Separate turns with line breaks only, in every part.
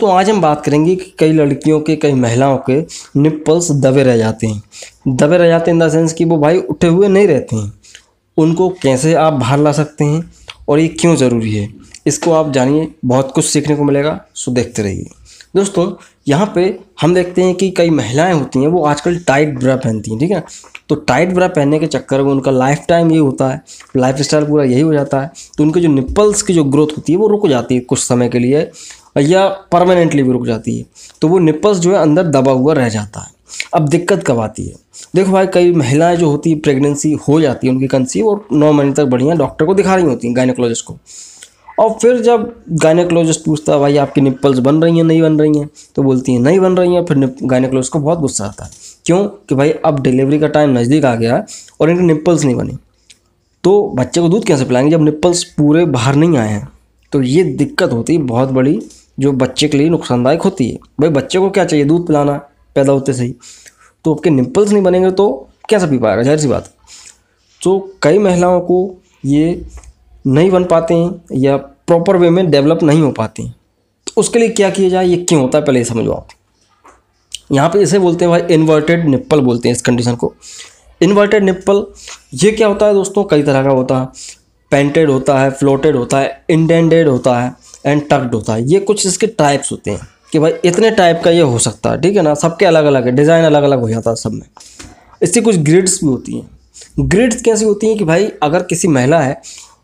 दोस्तों आज हम बात करेंगे कि कई लड़कियों के, कई महिलाओं के निप्पल्स दबे रह जाते हैं। दबे रह जाते हैं इन द सेंस कि वो भाई उठे हुए नहीं रहते हैं। उनको कैसे आप बाहर ला सकते हैं और ये क्यों ज़रूरी है, इसको आप जानिए। बहुत कुछ सीखने को मिलेगा, सो देखते रहिए। दोस्तों यहाँ पे हम देखते हैं कि कई महिलाएं होती हैं वो आजकल टाइट ब्रा पहनती हैं, ठीक है। तो टाइट ब्रा पहनने के चक्कर में उनका लाइफ टाइम ये होता है, लाइफ स्टाइल पूरा यही हो जाता है। तो उनके जो निप्पल्स की जो ग्रोथ होती है वो रुक जाती है कुछ समय के लिए, या परमानेंटली भी रुक जाती है। तो वो निप्पल्स जो है अंदर दबा हुआ रह जाता है। अब दिक्कत कब आती है? देखो भाई, कई महिलाएं जो होती है प्रेगनेंसी हो जाती है उनकी कंसीव, और 9 महीने तक बढ़िया डॉक्टर को दिखा रही होती हैं, गायनेकोलॉजिस्ट को। और फिर जब गायनेकोलॉजिस्ट पूछता है भाई आपकी निप्पल्स बन रही हैं नहीं बन रही हैं, तो बोलती हैं नहीं बन रही हैं। फिर गायनेकोलॉजिस्ट को बहुत गुस्सा आता है। क्यों? कि भाई अब डिलीवरी का टाइम नज़दीक आ गया है और इनकी निप्पल्स नहीं बनी, तो बच्चे को दूध कैसे पिलाएंगे जब निप्पल्स पूरे बाहर नहीं आए हैं। तो ये दिक्कत होती है बहुत बड़ी, जो बच्चे के लिए नुकसानदायक होती है। भाई बच्चे को क्या चाहिए? दूध पिलाना पैदा होते से ही। तो आपके निप्पल्स नहीं बनेंगे तो कैसे पी पाएगा? जाहिर सी बात है। तो कई महिलाओं को ये नहीं बन पाते हैं या प्रॉपर वे में डेवलप नहीं हो पाते हैं। तो उसके लिए क्या किया जाए, ये क्यों होता है, पहले ये समझो आप। यहाँ पे इसे बोलते हैं भाई इन्वर्टेड निप्पल बोलते हैं इस कंडीशन को। इन्वर्टेड निप्पल ये क्या होता है दोस्तों? कई तरह का होता है। पेंटेड होता है, फ्लोटेड होता है, इंटेंडेड होता है एंड टक्ड होता है। ये कुछ इसके टाइप्स होते हैं कि भाई इतने टाइप का ये हो सकता है, ठीक है ना। सबके अलग अलग है, डिज़ाइन अलग अलग हो जाता है सब में। इसकी कुछ ग्रिड्स भी होती हैं। ग्रिड्स कैसी होती हैं कि भाई अगर किसी महिला है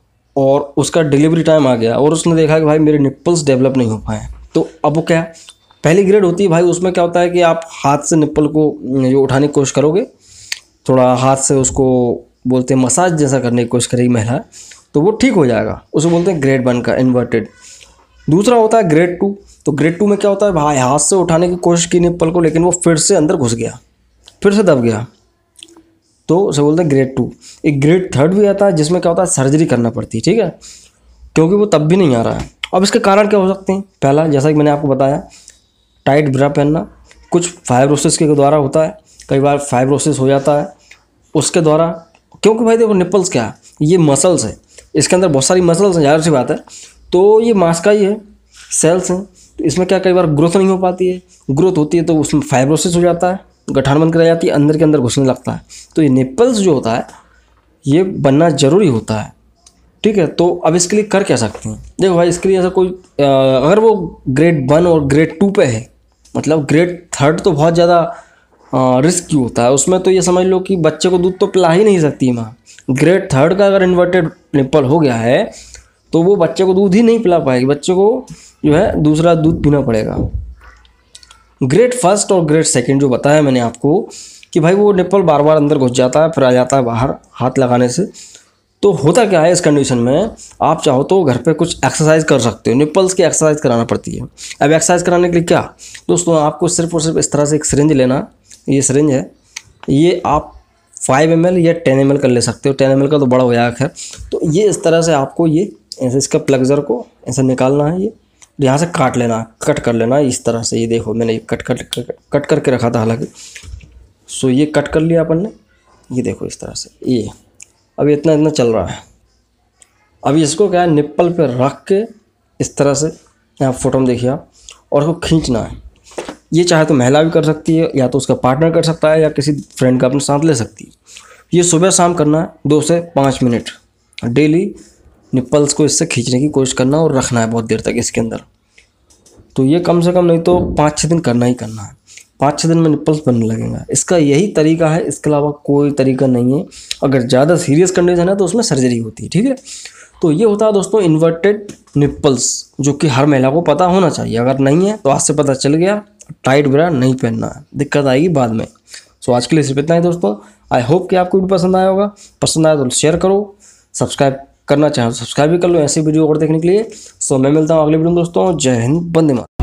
और उसका डिलीवरी टाइम आ गया और उसने देखा कि भाई मेरे निप्पल्स डेवलप नहीं हो पाए, तो अब वो क्या, पहली ग्रेड होती है भाई, उसमें क्या होता है कि आप हाथ से निप्पल को जो उठाने की कोशिश करोगे, थोड़ा हाथ से उसको बोलते हैं मसाज जैसा करने की कोशिश करेगी महिला, तो वो ठीक हो जाएगा। उसे बोलते हैं ग्रेड 1 का इन्वर्टेड। दूसरा होता है ग्रेड 2। तो ग्रेड 2 में क्या होता है, भाई हाथ से उठाने की कोशिश की निप्पल को, लेकिन वो फिर से अंदर घुस गया, फिर से दब गया, तो उसे बोलते हैं ग्रेड 2। एक ग्रेड 3 भी आता है जिसमें क्या होता है सर्जरी करना पड़ती है, ठीक है, क्योंकि वो तब भी नहीं आ रहा है। अब इसके कारण क्या हो सकते हैं? पहला, जैसा कि मैंने आपको बताया, टाइट ब्रा पहनना। कुछ फाइब्रोसिस के द्वारा होता है, कई बार फाइब्रोसिस हो जाता है उसके द्वारा। क्योंकि भाई देखो निप्पल्स क्या है, ये मसल्स है, इसके अंदर बहुत सारी मसल्स हैं, जाहिर सी बात है। तो ये मांस का ही है, सेल्स हैं। तो इसमें क्या कई बार ग्रोथ नहीं हो पाती है, ग्रोथ होती है तो उसमें फाइब्रोसिस हो जाता है, गठान बन कर आ जाती है, अंदर के अंदर घुसने लगता है। तो ये निप्पल्स जो होता है ये बनना ज़रूरी होता है, ठीक है। तो अब इसके लिए कर क्या सकते हैं? देखो भाई, इसके लिए ऐसा कोई अगर वो ग्रेड 1 और ग्रेड 2 पे है, मतलब ग्रेड 3 तो बहुत ज़्यादा रिस्क होता है उसमें। तो ये समझ लो कि बच्चे को दूध तो पिला ही नहीं सकती माँ। ग्रेड 3 का अगर इन्वर्टेड निप्पल हो गया है तो वो बच्चे को दूध ही नहीं पिला पाएगी, बच्चे को जो है दूसरा दूध पीना पड़ेगा। ग्रेड 1 और ग्रेड 2 जो बताया मैंने आपको कि भाई वो निप्पल बार बार अंदर घुस जाता है, फिर आ जाता है बाहर हाथ लगाने से। तो होता क्या है इस कंडीशन में, आप चाहो तो घर पे कुछ एक्सरसाइज कर सकते हो। निप्पल्स की एक्सरसाइज कराना पड़ती है। अब एक्सरसाइज कराने के लिए क्या दोस्तों, आपको सिर्फ और सिर्फ इस तरह से एक सिरिंज लेना। ये सिरिंज है, ये आप 5 ml या 10 ml कर ले सकते हो। 10 ml का तो बड़ा हो जाएगा खैर। तो ये इस तरह से आपको ये ऐसे इसका प्लगजर को ऐसे निकालना है, ये यहाँ से काट लेना, कट कर लेना इस तरह से। ये देखो मैंने ये कट करके रखा था हालांकि। सो ये कट कर लिया अपन ने, ये देखो इस तरह से। ये अभी इतना इतना चल रहा है। अभी इसको क्या है, निप्पल पे रख के इस तरह से, यहाँ फोटो में देखिए आप, और उसको खींचना है। ये चाहे तो महिला भी कर सकती है, या तो उसका पार्टनर कर सकता है, या किसी फ्रेंड का अपने साथ ले सकती है। ये सुबह शाम करना है 2 से 5 मिनट डेली। निप्पल्स को इससे खींचने की कोशिश करना और रखना है बहुत देर तक इसके अंदर। तो ये कम से कम नहीं तो 5-6 दिन करना ही करना है। 5-6 दिन में निप्पल्स बनने लगेगा। इसका यही तरीका है, इसके अलावा कोई तरीका नहीं है। अगर ज़्यादा सीरियस कंडीशन है तो उसमें सर्जरी होती है, ठीक है। तो ये होता है दोस्तों इन्वर्टेड निप्पल्स, जो कि हर महिला को पता होना चाहिए। अगर नहीं है तो आज से पता चल गया, टाइट ब्रा नहीं पहनना है, दिक्कत आएगी बाद में। सो आज के लिए सिर्फ इतना ही दोस्तों। आई होप कि आपको वीडियो पसंद आया होगा। पसंद आया तो शेयर करो, सब्सक्राइब करना चाहे तो सब्सक्राइब भी कर लो ऐसी वीडियो और देखने के लिए। सो मैं मिलता हूँ अगले वीडियो में दोस्तों। जय हिंद, वंदे मातरम।